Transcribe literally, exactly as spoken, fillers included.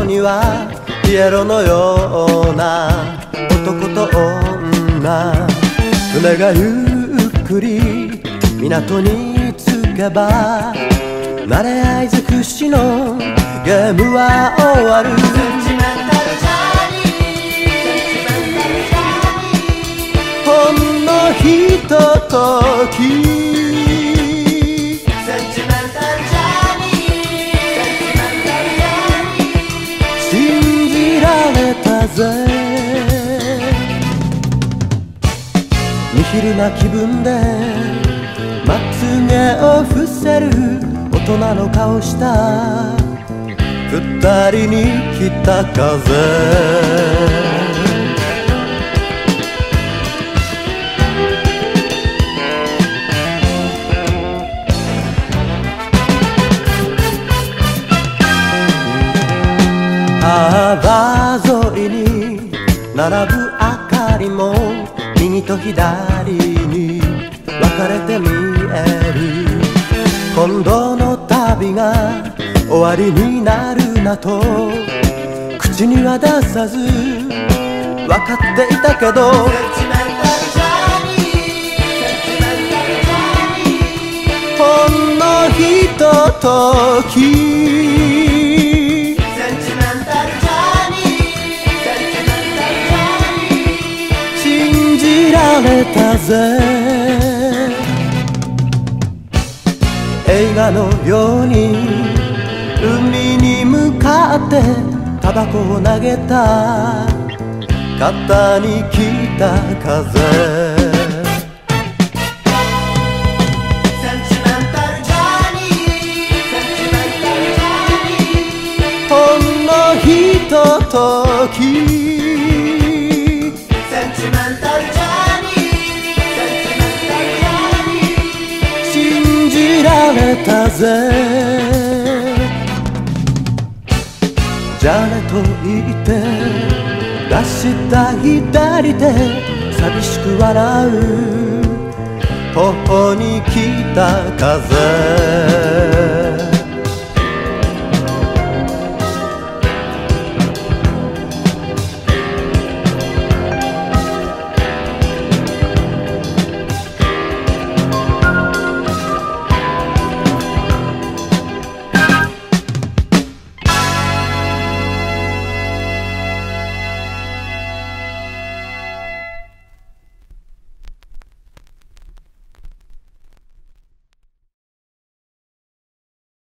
にはピエロのような男と女、船がゆっくり港に着けば慣れ合い尽くしのゲームは終わる。ほんのひととき信じられたぜ。見昼な気分でまつげを伏せる大人の顔した二人に北風。川沿いに並ぶ明かりも右と左に分かれて見える。今度の旅が終わりになるなと口には出さず分かっていたけど、ほんのひととき信じられたぜ。映画のように海に向かってタバコを投げた肩に北風。ほんのひととき信じられたぜ。じゃあねと言って出した左手寂しく笑う頬に北風。